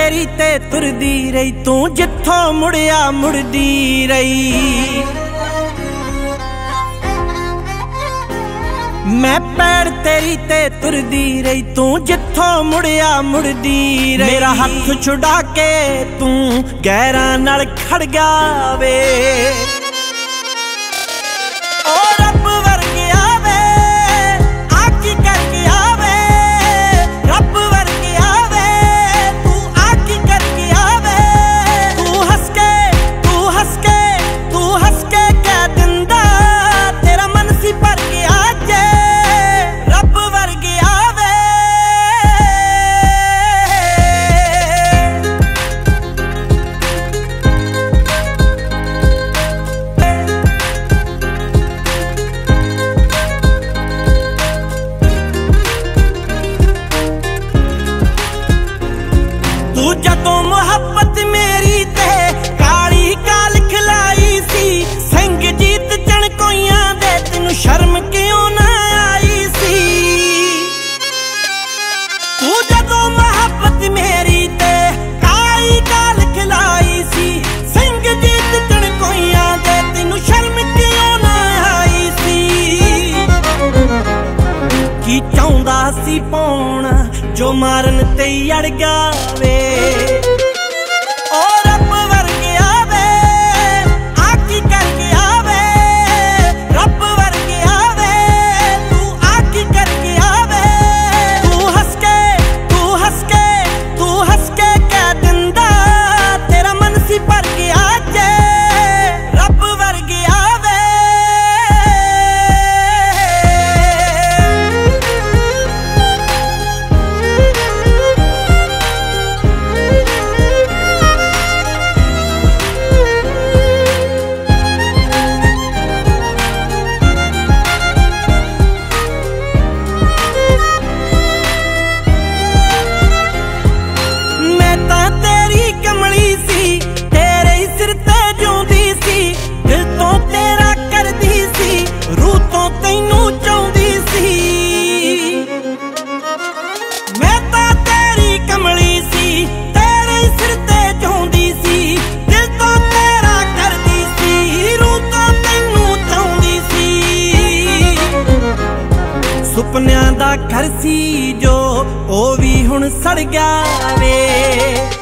तेरी ते तुरदी रही तू जिथों मुड़िया मुड़दी रही। मैं पैर तेरी ते तुरदी रही तू जिथों मुड़िया मुड़दी रही। मेरा हथ छुड़ा के तू गैरां नाल खड़ गया वे। तू जदों मुहब्बत मेरी ते काली काल खिलाई सी। संगजीत चणकोइयां दे तेनू शर्म क्यों ना आई सी। तू जदों मुहब्बत मेरी ते काली काल खिलाई सी। संगजीत चणकोइयां दे तेनू शर्म क्यों ना आई सी। की चाहुंदा सी पाउणा जो मारन ते अड़ गया वे। सुपनियां दा घर सी जो ओ भी हुण सड़ गया वे।